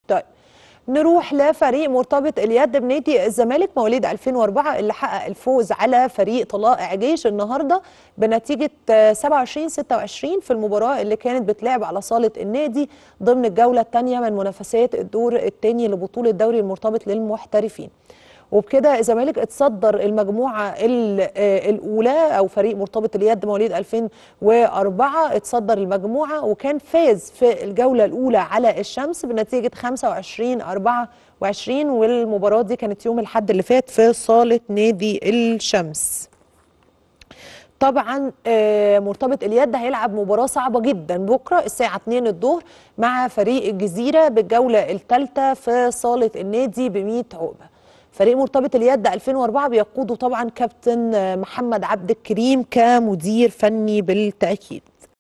طيب نروح لفريق مرتبط اليد بنادي الزمالك مواليد 2004 اللي حقق الفوز على فريق طلائع جيش النهارده بنتيجه 27-26 في المباراه اللي كانت بتلعب على صاله النادي ضمن الجوله الثانيه من منافسات الدور الثاني لبطوله دوري المرتبط للمحترفين. وبكده الزمالك اتصدر المجموعه الاولى، او فريق مرتبط اليد مواليد 2004 اتصدر المجموعه وكان فاز في الجوله الاولى على الشمس بنتيجه 25-24، والمباراه دي كانت يوم الاحد اللي فات في صاله نادي الشمس. طبعا مرتبط اليد هيلعب مباراة صعبة جدا بكرة الساعة 2 الظهر مع فريق الجزيرة بالجولة الثالثة في صالة النادي ب100 عقبة. فريق مرتبط اليد 2004 بيقوده طبعا كابتن محمد عبد الكريم كمدير فني بالتأكيد.